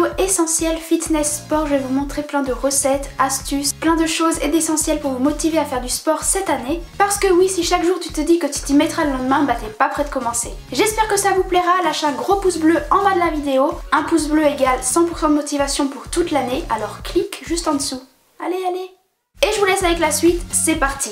essentiel fitness sport. Je vais vous montrer plein de recettes, astuces, plein de choses et d'essentiels pour vous motiver à faire du sport cette année. Parce que oui, si chaque jour tu te dis que tu t'y mettras le lendemain, bah t'es pas prêt de commencer. J'espère que ça vous plaira. Lâchez un gros pouce bleu en bas de la vidéo. Un pouce bleu égale 100% de motivation pour toute l'année, alors clique juste en dessous. Allez, allez! Et je vous laisse avec la suite, c'est parti!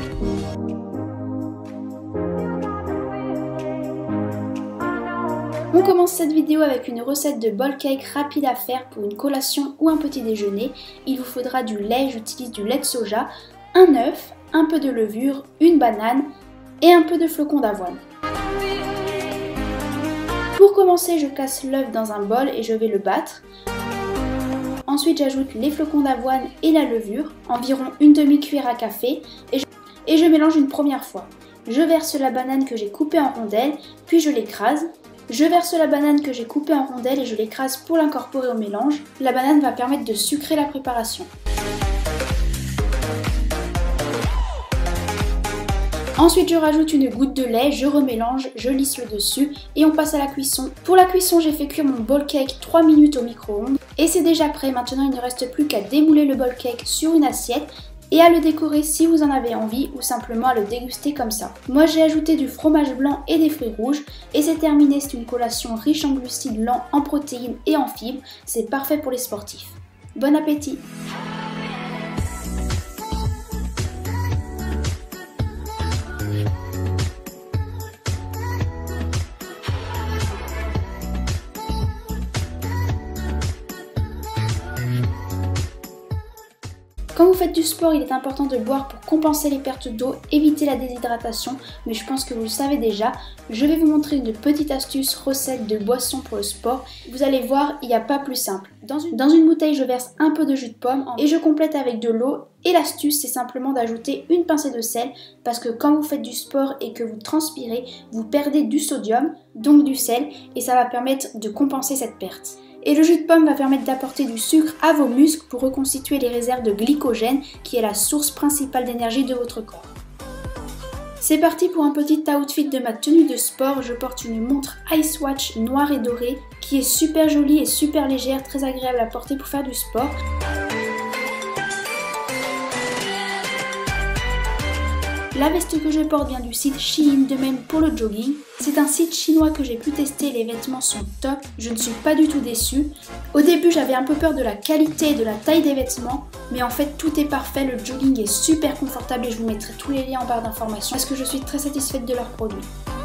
On commence cette vidéo avec une recette de bowl cake rapide à faire pour une collation ou un petit déjeuner. Il vous faudra du lait, j'utilise du lait de soja, un œuf, un peu de levure, une banane et un peu de flocons d'avoine. Pour commencer, je casse l'œuf dans un bol et je vais le battre. Ensuite, j'ajoute les flocons d'avoine et la levure, environ une demi-cuillère à café, et je mélange une première fois. Je verse la banane que j'ai coupée en rondelles, puis je l'écrase. Je verse la banane que j'ai coupée en rondelles et je l'écrase pour l'incorporer au mélange. La banane va permettre de sucrer la préparation. Ensuite, je rajoute une goutte de lait, je remélange, je lisse le dessus et on passe à la cuisson. Pour la cuisson, j'ai fait cuire mon bowl cake 3 minutes au micro-ondes et c'est déjà prêt. Maintenant, il ne reste plus qu'à démouler le bowl cake sur une assiette et à le décorer si vous en avez envie ou simplement à le déguster comme ça. Moi, j'ai ajouté du fromage blanc et des fruits rouges et c'est terminé. C'est une collation riche en glucides lents, en protéines et en fibres. C'est parfait pour les sportifs. Bon appétit! Quand vous faites du sport, il est important de boire pour compenser les pertes d'eau, éviter la déshydratation, mais je pense que vous le savez déjà. Je vais vous montrer une petite astuce recette de boisson pour le sport. Vous allez voir, il n'y a pas plus simple. Dans une bouteille, je verse un peu de jus de pomme et je complète avec de l'eau. Et l'astuce, c'est simplement d'ajouter une pincée de sel parce que quand vous faites du sport et que vous transpirez, vous perdez du sodium, donc du sel, et ça va permettre de compenser cette perte. Et le jus de pomme va permettre d'apporter du sucre à vos muscles pour reconstituer les réserves de glycogène qui est la source principale d'énergie de votre corps. C'est parti pour un petit outfit de ma tenue de sport. Je porte une montre Ice Watch noire et dorée qui est super jolie et super légère, très agréable à porter pour faire du sport. La veste que je porte vient du site Shein, de même pour le jogging. C'est un site chinois que j'ai pu tester, les vêtements sont top, je ne suis pas du tout déçue. Au début j'avais un peu peur de la qualité et de la taille des vêtements, mais en fait tout est parfait, le jogging est super confortable et je vous mettrai tous les liens en barre d'informations parce que je suis très satisfaite de leurs produits.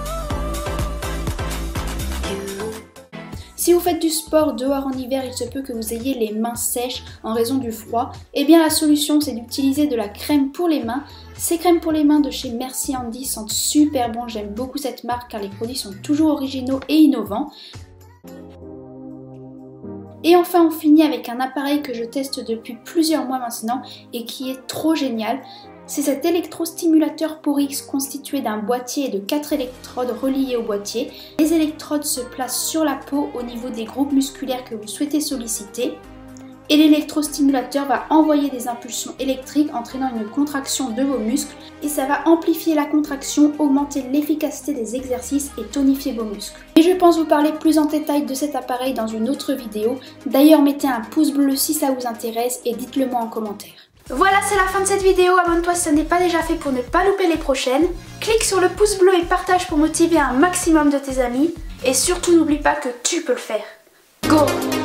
Si vous faites du sport dehors en hiver, il se peut que vous ayez les mains sèches en raison du froid. Eh bien la solution c'est d'utiliser de la crème pour les mains. Ces crèmes pour les mains de chez Merci Handy sentent super bon, j'aime beaucoup cette marque car les produits sont toujours originaux et innovants. Et enfin on finit avec un appareil que je teste depuis plusieurs mois maintenant et qui est trop génial. C'est cet électrostimulateur Porix constitué d'un boîtier et de 4 électrodes reliées au boîtier. Les électrodes se placent sur la peau au niveau des groupes musculaires que vous souhaitez solliciter. Et l'électrostimulateur va envoyer des impulsions électriques entraînant une contraction de vos muscles. Et ça va amplifier la contraction, augmenter l'efficacité des exercices et tonifier vos muscles. Et je pense vous parler plus en détail de cet appareil dans une autre vidéo. D'ailleurs mettez un pouce bleu si ça vous intéresse et dites-le moi en commentaire. Voilà, c'est la fin de cette vidéo. Abonne-toi si ce n'est pas déjà fait pour ne pas louper les prochaines. Clique sur le pouce bleu et partage pour motiver un maximum de tes amis. Et surtout n'oublie pas que tu peux le faire. Go!